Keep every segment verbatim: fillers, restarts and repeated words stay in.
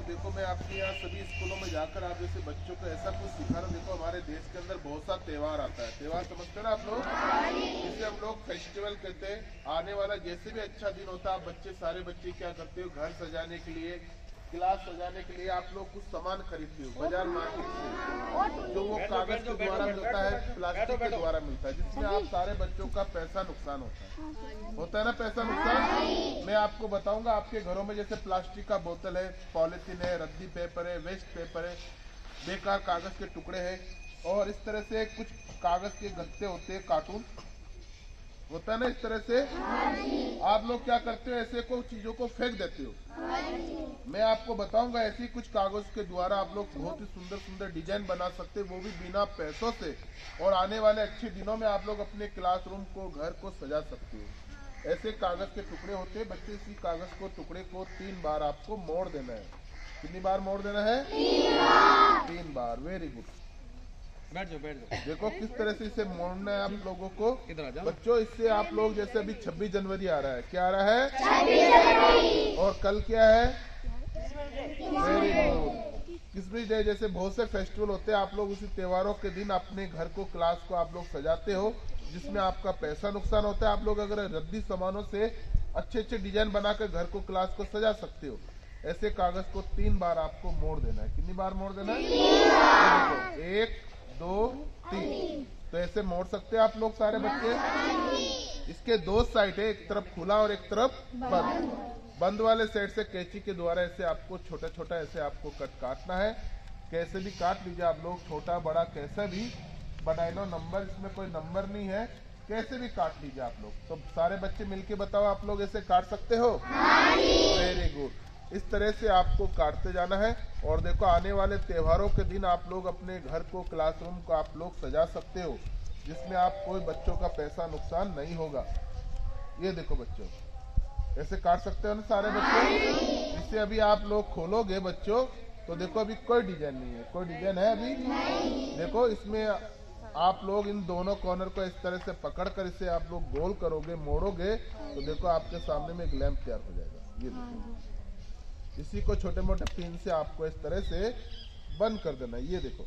और देखो मैं आपके यहाँ सभी स्कूलों में जाकर आप जैसे बच्चों को ऐसा कुछ सिखा रहा हूँ। देखो हमारे देश के अंदर बहुत सा त्योहार आता है, त्योहार समझते हैं ना आप लोग, जिसे हम लोग फेस्टिवल कहते हैं। आने वाला जैसे भी अच्छा दिन होता है, आप बच्चे सारे बच्चे क्या करते हो, घर सजाने के लिए, क्लास सजाने के लिए आप लोग कुछ सामान खरीदते हो बाजार मार्केट से, जो वो कागज के द्वारा मिलता है, प्लास्टिक के द्वारा मिलता है, जिसमें आप सारे बच्चों का पैसा नुकसान होता है होता है ना पैसा नुकसान। मैं आपको बताऊंगा, आपके घरों में जैसे प्लास्टिक का बोतल है, पॉलिथीन है, रद्दी पेपर है, वेस्ट पेपर है, बेकार कागज के टुकड़े हैं, और इस तरह से कुछ कागज के गत्ते होते हैं, कार्टून होता है ना, इस तरह से आप लोग क्या करते हो, ऐसे को चीजों को फेंक देते हो। मैं आपको बताऊंगा ऐसी कुछ कागज के द्वारा आप लोग बहुत ही सुंदर सुंदर डिजाइन बना सकते हैं, वो भी बिना पैसों से, और आने वाले अच्छे दिनों में आप लोग अपने क्लासरूम को, घर को सजा सकते हो। ऐसे कागज के टुकड़े होते हैं बच्चे, इसी कागज को टुकड़े को तीन बार आपको मोड़ देना है। कितनी बार मोड़ देना है? तीन बार। वेरी गुड, बैठ जाओ बैठ जाओ। देखो किस तरह से इसे मोड़ना है आप लोगों को बच्चों। इससे आप लोग जैसे अभी छब्बीस जनवरी आ रहा है, क्या आ रहा है? छब्बीस जनवरी। और कल क्या है? Very good, Christmas day. जैसे बहुत से फेस्टिवल होते हैं, आप लोग उसी त्योहारों के दिन अपने घर को, क्लास को आप लोग सजाते हो, जिसमें आपका पैसा नुकसान होता है। आप लोग अगर रद्दी सामानों से अच्छे अच्छे डिजाइन बनाकर घर को, क्लास को सजा सकते हो। ऐसे कागज को तीन बार आपको मोड़ देना है। कितनी बार मोड़ देना है? एक, दो, तीन। तो ऐसे मोड़ सकते हैं आप लोग सारे बच्चे। इसके दो साइड है, एक तरफ खुला और एक तरफ बंद। बंद वाले साइड से कैंची के द्वारा ऐसे आपको छोटा छोटा ऐसे आपको कट काटना है। कैसे भी काट लीजिए आप लोग, छोटा बड़ा कैसा भी बनाए लो। नंबर, इसमें कोई नंबर नहीं है, कैसे भी काट लीजिए आप लोग। तो सारे बच्चे मिलके बताओ, आप लोग ऐसे काट सकते हो? Very good. इस तरह से आपको काटते जाना है। और देखो आने वाले त्योहारों के दिन आप लोग अपने घर को, क्लासरूम को आप लोग सजा सकते हो, जिसमें आप कोई बच्चों का पैसा नुकसान नहीं होगा। ये देखो बच्चों, ऐसे काट सकते हो ना सारे बच्चे। इससे अभी आप लोग खोलोगे बच्चों, तो देखो अभी कोई डिजाइन नहीं है। कोई डिजाइन है अभी? देखो इसमें आप लोग इन दोनों कॉर्नर को इस तरह से पकड़कर इसे आप लोग गोल करोगे, मोड़ोगे, तो देखो आपके सामने में एक लैंप तैयार हो जाएगा। ये देखो, इसी को छोटे मोटे पिन से आपको इस तरह से बंद कर देना है। ये देखो,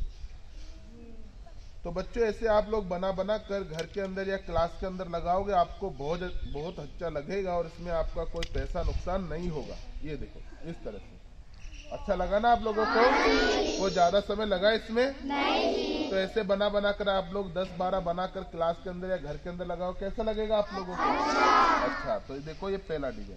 तो बच्चों ऐसे आप लोग बना बना कर घर के अंदर या क्लास के अंदर लगाओगे, आपको बहुत बहुत अच्छा लगेगा, और इसमें आपका कोई पैसा नुकसान नहीं होगा। ये देखो इस तरह से। अच्छा लगा ना आप लोगों को? वो ज्यादा समय लगा इसमें? नहीं। तो ऐसे बना बना कर आप लोग दस बारह बना कर क्लास के अंदर या घर के अंदर लगाओ, कैसा लगेगा आप लोगों को? अच्छा, तो देखो ये पहला डिजाइन।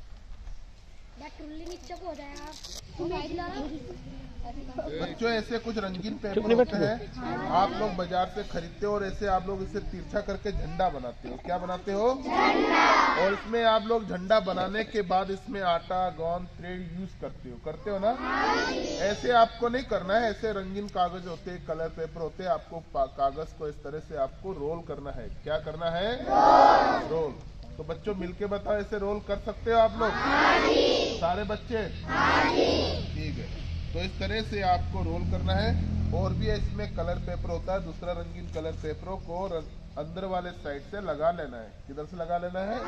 हो जाएगा। बच्चों ऐसे कुछ रंगीन पेपर होते हैं, आप लोग बाजार से खरीदते हो, और ऐसे आप लोग इसे तिरछा करके झंडा बनाते हो। क्या बनाते हो? झंडा। और इसमें आप लोग झंडा बनाने के बाद इसमें आटा, गोंद, थ्रेड यूज करते हो, करते हो ना? ऐसे आपको नहीं करना है। ऐसे रंगीन कागज होते हैं, कलर पेपर होते हैं, आपको कागज को इस तरह से आपको रोल करना है। क्या करना है? रोल। तो बच्चों मिलके बताओ, ऐसे रोल कर सकते हो आप लोग? सारे बच्चे? ठीक है, तो इस तरह से आपको रोल करना है। और भी इसमें कलर पेपर होता है, दूसरा रंगीन कलर पेपरों को अंदर वाले साइड से लगा लेना है। किधर से लगा लेना है?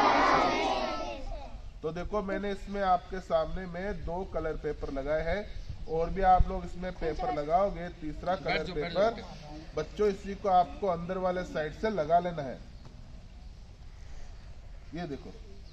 तो देखो मैंने इसमें आपके सामने में दो कलर पेपर लगाए हैं, और भी आप लोग इसमें पेपर लगाओगे, तीसरा कलर पेपर बच्चों इसी को आपको अंदर वाले साइड से लगा लेना है। ये देखो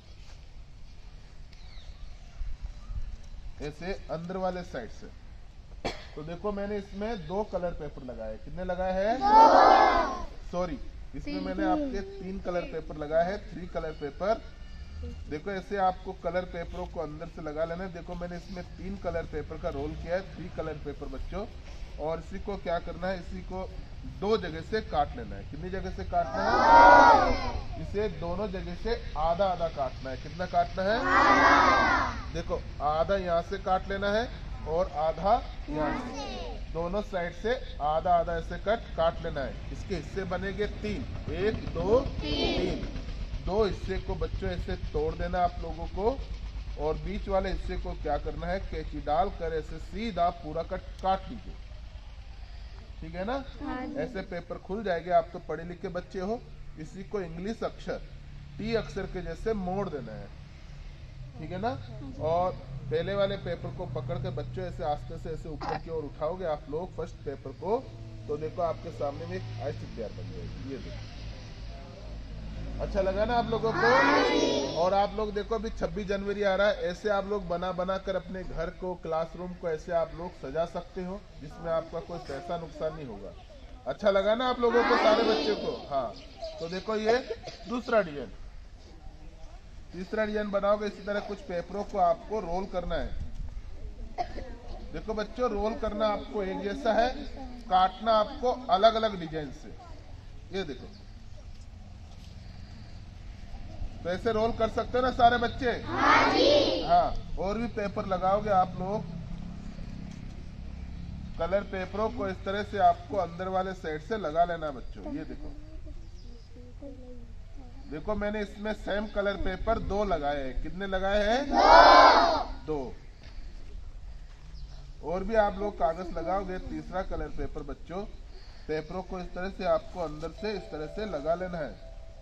ऐसे अंदर वाले साइड से। तो देखो मैंने इसमें दो कलर पेपर लगाए। कितने लगाए हैं? सॉरी, इसमें मैंने आपके तीन कलर पेपर लगाए हैं, थ्री कलर पेपर। देखो ऐसे आपको कलर पेपरों को अंदर से लगा लेना है। देखो मैंने इसमें तीन कलर पेपर का रोल किया है, थ्री कलर पेपर बच्चों। और इसी को क्या करना है, इसी को दो जगह से काट लेना है। कितनी जगह से काटना है? इसे दोनों जगह से आधा आधा काटना है। कितना काटना है? देखो आधा यहाँ से काट लेना है और आधा यहाँ से, दोनों साइड से आधा आधा ऐसे कट काट लेना है। इसके हिस्से बनेंगे तीन, एक दो तीन। दो हिस्से को बच्चों ऐसे तोड़ देना आप लोगों को, और बीच वाले हिस्से को क्या करना है, कैंची डाल कर ऐसे सीधा पूरा कट काट लीजिए। ठीक है ना? ऐसे पेपर खुल जाएंगे। आप तो पढ़े लिखे बच्चे हो। इसी को इंग्लिश अक्षर टी अक्षर के जैसे मोड़ देना है। ठीक है ना। और पहले वाले पेपर को पकड़ के बच्चों ऐसे आस्ते से ऐसे ऊपर की ओर उठाओगे आप लोग फर्स्ट पेपर को, तो देखो आपके सामने में एक आइस तैयार बन जाएगी। ये देखो, अच्छा लगा ना आप लोगों को। और आप लोग देखो अभी छब्बीस जनवरी आ रहा है, ऐसे आप लोग बना बना कर अपने घर को, क्लासरूम को ऐसे आप लोग सजा सकते हो, जिसमें आपका कोई पैसा नुकसान नहीं होगा। अच्छा लगा ना आप लोगों को, सारे बच्चों को। हाँ, तो देखो ये दूसरा डिजाइन। तीसरा डिजाइन बनाओगे इसी तरह कुछ पेपरों को आपको रोल करना है। देखो बच्चों, रोल करना आपको एक जैसा है, काटना आपको अलग अलग डिजाइन से। ये देखो, तो ऐसे रोल कर सकते हो ना सारे बच्चे। हाँ जी। हाँ, और भी पेपर लगाओगे आप लोग, कलर पेपरों को इस तरह से आपको अंदर वाले साइड से लगा लेना बच्चों। ये देखो, देखो मैंने इसमें सेम कलर पेपर दो लगाए हैं। कितने लगाए हैं? दो। दो। और भी आप लोग कागज लगाओगे तीसरा कलर पेपर बच्चों, पेपरों को इस तरह से आपको अंदर से इस तरह से लगा लेना है।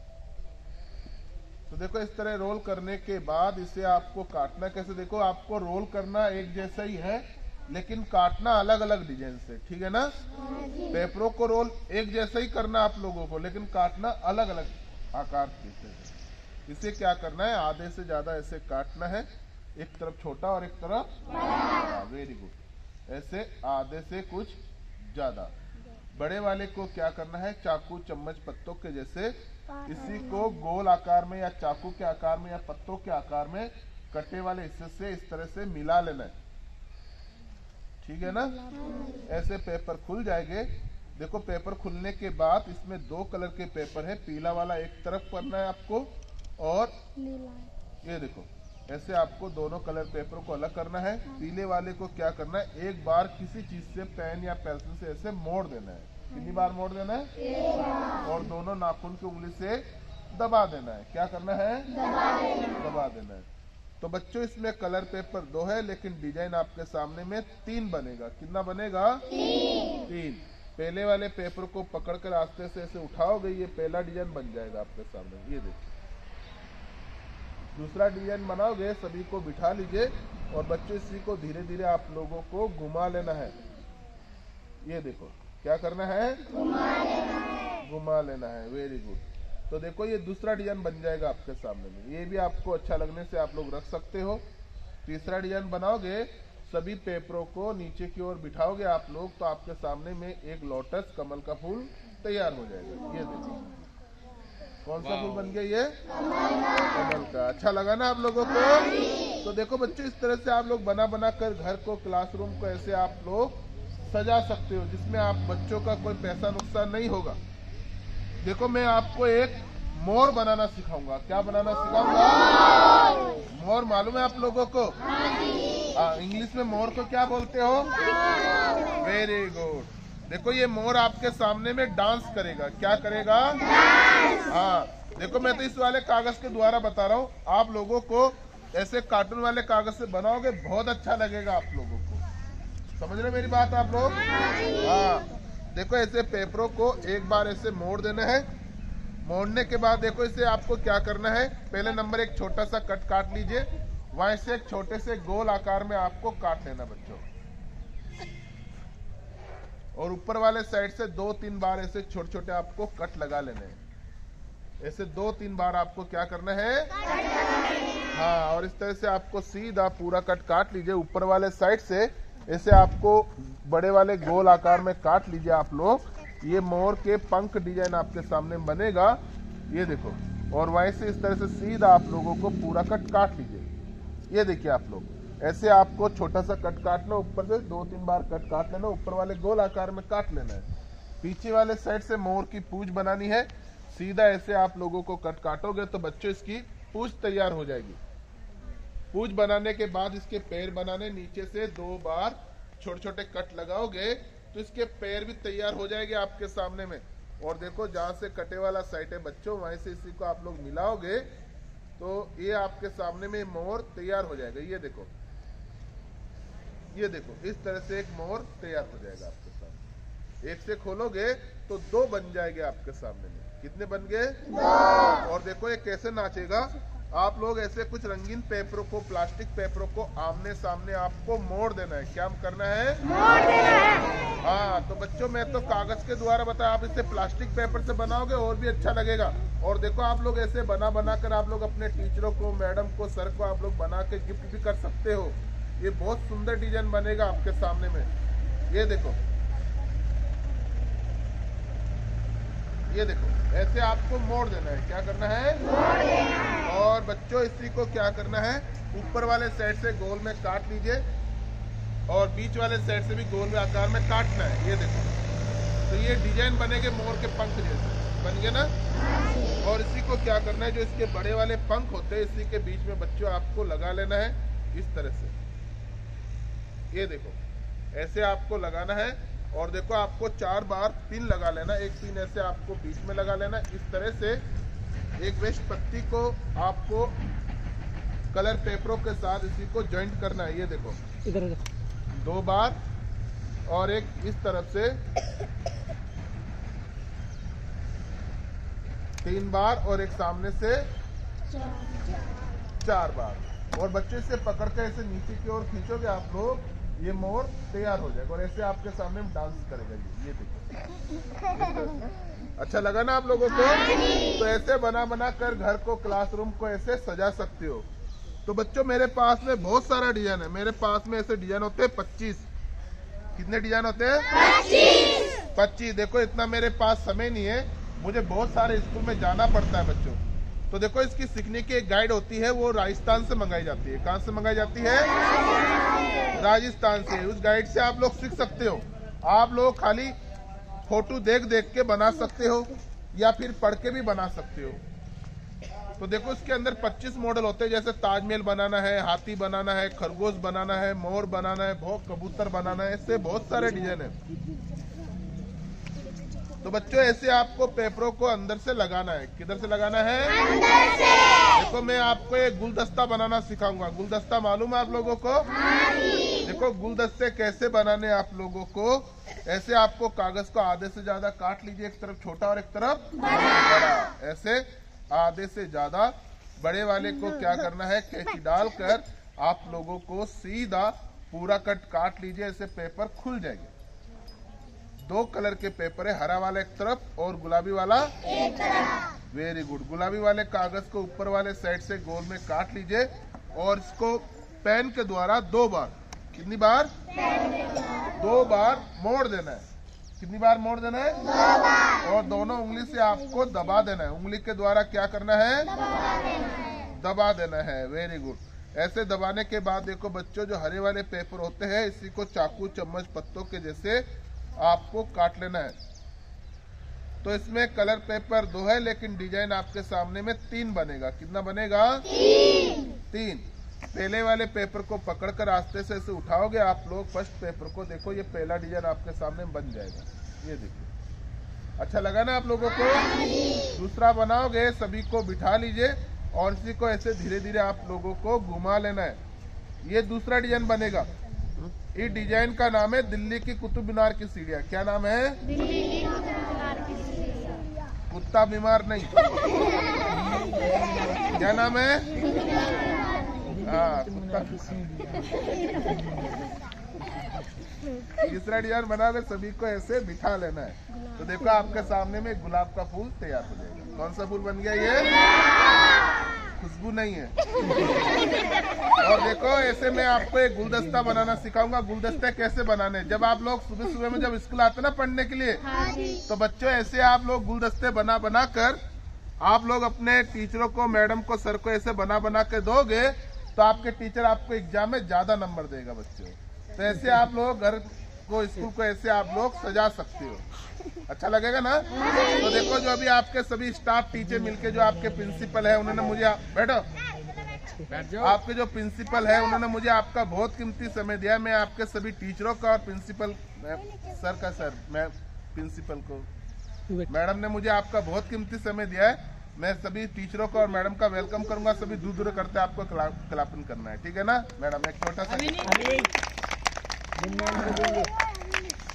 तो देखो इस तरह रोल करने के बाद इसे आपको काटना कैसे, देखो आपको रोल करना एक जैसा ही है लेकिन काटना अलग अलग डिजाइन से, ठीक है ना। पेपरों को रोल एक जैसा ही करना आप लोगों को, लेकिन काटना अलग अलग आकार से। इसे क्या करना है, आधे से ज्यादा ऐसे काटना है, एक तरफ छोटा और एक तरफ बड़ा। Very good. ऐसे आधे से कुछ ज्यादा। बड़े वाले को क्या करना है, चाकू चम्मच पत्तों के जैसे इसी को गोल आकार में या चाकू के आकार में या पत्तों के आकार में कटे वाले हिस्से से इस तरह से मिला लेना है, ठीक है ना। ऐसे पेपर खुल जाएंगे। देखो पेपर खुलने के बाद इसमें दो कलर के पेपर है, पीला वाला एक तरफ करना है आपको और ये देखो ऐसे आपको दोनों कलर पेपर को अलग करना है। पीले वाले को क्या करना है, एक बार किसी चीज से पेन या पेंसिल से ऐसे मोड़ देना है। कितनी बार मोड़ देना है? और दोनों नाखून की उंगली से दबा देना है। क्या करना है? दबा देना, दबा देना है। तो बच्चों इसमें कलर पेपर दो है लेकिन डिजाइन आपके सामने में तीन बनेगा। कितना बनेगा? तीन। तीन। पहले वाले पेपर को पकड़कर आस्ते से ऐसे उठाओगे, ये पहला डिजाइन बन जाएगा आपके सामने। ये देखिए, दूसरा डिजाइन बनाओगे, सभी को बिठा लीजिए और बच्चों इसी को धीरे धीरे आप लोगों को घुमा लेना है। ये देखो क्या करना है, घुमा लेना है, घुमा लेना है। Very good. तो देखो ये दूसरा डिजाइन बन जाएगा आपके सामने में। ये भी आपको अच्छा लगने से आप लोग रख सकते हो। तीसरा डिजाइन बनाओगे, सभी पेपरों को नीचे की ओर बिठाओगे आप लोग, तो आपके सामने में एक लोटस कमल का फूल तैयार हो जाएगा। ये देखो कौन सा फूल बन गया, ये कमल का। अच्छा लगा ना आप लोगों को? तो देखो बच्चों इस तरह से आप लोग बना बना कर घर को, क्लासरूम को ऐसे आप लोग सजा सकते हो, जिसमें आप बच्चों का कोई पैसा नुकसान नहीं होगा। देखो मैं आपको एक मोर बनाना सिखाऊंगा। क्या बनाना सिखाऊंगा? मोर मालूम है आप लोगों को? हाँ, इंग्लिश में मोर को क्या बोलते हो? Very good. देखो ये मोर आपके सामने में डांस करेगा। क्या करेगा? हाँ, देखो मैं तो इस वाले कागज के द्वारा बता रहा हूँ, आप लोगों को ऐसे कार्टून वाले कागज से बनाओगे बहुत अच्छा लगेगा आप लोगों को। समझ रहे मेरी बात आप लोग? हाँ, देखो ऐसे पेपरों को एक बार ऐसे मोड़ देना है। मोड़ने के बाद देखो इसे आपको क्या करना है, पहले नंबर एक छोटा सा कट काट लीजिए, वहां से एक छोटे से गोल आकार में आपको काट लेना बच्चों, और ऊपर वाले साइड से दो तीन बार ऐसे छोटे छोटे आपको कट लगा लेने हैं। ऐसे दो तीन बार आपको क्या करना है, हाँ, और इस तरह से आपको सीधा पूरा कट काट लीजिए। ऊपर वाले साइड से ऐसे आपको बड़े वाले गोल आकार में काट लीजिए आप लोग। ये मोर के पंख डिजाइन आपके सामने बनेगा। ये देखो, और वहीं से इस तरह से सीधा आप लोगों को पूरा कट काट लीजिए। ये देखिए आप लोग, ऐसे आपको छोटा सा कट काटना, ऊपर से दो तीन बार कट काट लेना, ऊपर वाले गोल आकार में काट लेना है। पीछे वाले साइड से मोर की पूंछ बनानी है। सीधा ऐसे आप लोगों को कट काटोगे तो बच्चों इसकी पूंछ तैयार हो जाएगी। पूंछ बनाने के बाद इसके पैर बनाने, नीचे से दो बार छोटे छोटे कट लगाओगे तो इसके पैर भी तैयार हो जाएंगे आपके सामने में। और देखो जहां से कटे वाला साइड है बच्चों, वहीं से इसी को आप लोग मिलाओगे तो ये आपके सामने में मोर तैयार हो जाएगा। ये देखो, ये देखो इस तरह से एक मोर तैयार हो जाएगा आपके सामने। एक से खोलोगे तो दो बन जाएंगे आपके सामने में। कितने बन गए? और देखो ये कैसे नाचेगा, आप लोग ऐसे कुछ रंगीन पेपरों को, प्लास्टिक पेपरों को आमने सामने आपको मोड़ देना है। क्या करना है? मोड़ देना है। हाँ, तो बच्चों मैं तो कागज के द्वारा बताया, आप इसे प्लास्टिक पेपर से बनाओगे और भी अच्छा लगेगा। और देखो आप लोग ऐसे बना बना कर आप लोग अपने टीचरों को, मैडम को, सर को आप लोग बना के गिफ्ट भी कर सकते हो। ये बहुत सुंदर डिजाइन बनेगा आपके सामने में। ये देखो, ये देखो, ऐसे आपको मोड़ देना है। क्या करना है? मोड़ देना है। और बच्चों इसी को क्या करना है, ऊपर वाले साइड से गोल में काट लीजिए और बीच वाले साइड से भी गोल में आकार में काटना है। ये देखो, तो ये डिजाइन बनेंगे मोर के पंख जैसे, बन गए ना। और इसी को क्या करना है, जो इसके बड़े वाले पंख होते हैं इसी के बीच में बच्चों आपको लगा लेना है इस तरह से। ये देखो, ऐसे आपको लगाना है। और देखो आपको चार बार पिन लगा लेना, एक पिन ऐसे आपको बीच में लगा लेना। इस तरह से एक वेस्ट पत्ती को आपको कलर पेपरों के साथ इसी को जॉइंट करना है। ये देखो, इधर दो बार और एक इस तरफ से तीन बार और एक सामने से चार बार। और बच्चे से पकड़ कर ऐसे नीचे की ओर खींचोगे आप लोग, ये मोर तैयार हो जाएगा और ऐसे आपके सामने डांस करेगा। ये ये देखो, अच्छा लगा ना आप लोगों को? तो ऐसे बना बना कर घर को, क्लासरूम को ऐसे सजा सकते हो। तो बच्चों मेरे पास में बहुत सारा डिजाइन है। मेरे पास में ऐसे डिजाइन होते हैं पच्चीस। कितने डिजाइन होते हैं? पच्चीस। पच्चीस। देखो इतना मेरे पास समय नहीं है, मुझे बहुत सारे स्कूल में जाना पड़ता है बच्चों। तो देखो इसकी सीखने की एक गाइड होती है, वो राजस्थान से मंगाई जाती है। कहाँ से मंगाई जाती है? राजस्थान से। उस गाइड से आप लोग सीख सकते हो। आप लोग खाली फोटो देख देख के बना सकते हो या फिर पढ़ के भी बना सकते हो। तो देखो इसके अंदर पच्चीस मॉडल होते हैं, जैसे ताजमहल बनाना है, हाथी बनाना है, खरगोश बनाना है, मोर बनाना है, बहुत कबूतर बनाना है, इससे बहुत सारे डिजाइन है। तो बच्चों ऐसे आपको पेपरों को अंदर से लगाना है। किधर से लगाना है? अंदर से। देखो मैं आपको एक गुलदस्ता बनाना सिखाऊंगा। गुलदस्ता मालूम है आप लोगों को? हाँ जी। देखो गुलदस्ते कैसे बनाने आप लोगों को, ऐसे आपको कागज को आधे से ज्यादा काट लीजिए, एक तरफ छोटा और एक तरफ बड़ा। ऐसे आधे से ज्यादा बड़े वाले को क्या करना है, कैंची डालकर आप लोगों को सीधा पूरा कट काट लीजिए, ऐसे पेपर खुल जाएंगे। दो कलर के पेपर है, हरा वाला एक तरफ और गुलाबी वाला एक तरफ। Very good. गुलाबी वाले कागज को ऊपर वाले साइड से गोल में काट लीजिए और इसको पेन के द्वारा दो बार, कितनी बार? दो बार मोड़ देना है। कितनी बार मोड़ देना है? दो बार। और दोनों उंगली से आपको दबा देना है। उंगली के द्वारा क्या करना है? दबा देना है। दबा देना है। Very good. ऐसे दबाने के बाद देखो बच्चों, जो हरे वाले पेपर होते हैं इसी को चाकू, चम्मच, पत्तों के जैसे आपको काट लेना है। तो इसमें कलर पेपर दो है, लेकिन डिजाइन आपके सामने में तीन बनेगा। कितना बनेगा? तीन। तीन। पहले वाले पेपर को पकड़कर आस्ते से ऐसे उठाओगे आप लोग, फर्स्ट पेपर को, देखो ये पहला डिजाइन आपके सामने बन जाएगा। ये देखिए, अच्छा लगा ना आप लोगों को? दूसरा बनाओगे, सभी को बिठा लीजिए और इसी को ऐसे धीरे धीरे आप लोगों को घुमा लेना है। ये दूसरा डिजाइन बनेगा। इस डिजाइन का नाम है दिल्ली की कुतुब मीनार की सीढ़ियाँ। क्या नाम है? दिल्ली की कुतुब मीनार की सीढ़ियाँ। कुत्ता बीमार नहीं। क्या नाम है? हाँ, कुत्ता की सीढ़ियाँ। तीसरा डिजाइन बना के सभी को ऐसे बिठा लेना है। तो देखो आपके सामने में गुलाब का फूल तैयार हो जाएगा। कौन सा फूल बन गया? ये खुशबू नहीं है। और देखो ऐसे मैं आपको एक गुलदस्ता बनाना सिखाऊंगा। गुलदस्ते कैसे बनाने, जब आप लोग सुबह सुबह में जब स्कूल आते ना पढ़ने के लिए, तो बच्चों ऐसे आप लोग गुलदस्ते बना बना कर आप लोग अपने टीचरों को, मैडम को, सर को ऐसे बना बना के दोगे तो आपके टीचर आपको एग्जाम में ज्यादा नंबर देगा बच्चों। तो ऐसे आप लोग घर को, स्कूल को ऐसे आप लोग सजा सकते हो। अच्छा लगेगा ना? तो देखो जो अभी आपके सभी स्टाफ टीचर मिलके, जो आपके प्रिंसिपल है, उन्होंने मुझे, बैठो, आपके जो प्रिंसिपल है उन्होंने मुझे आपका बहुत कीमती समय दिया। मैं आपके सभी टीचरों का और प्रिंसिपल सर का सर मैं प्रिंसिपल को, मैडम ने मुझे आपका बहुत कीमती समय दिया है। मैं सभी टीचरों का और मैडम का वेलकम करूंगा। सभी दूर दूर करते आपको क्लापन करना है, ठीक है ना मैडम? एक छोटा सा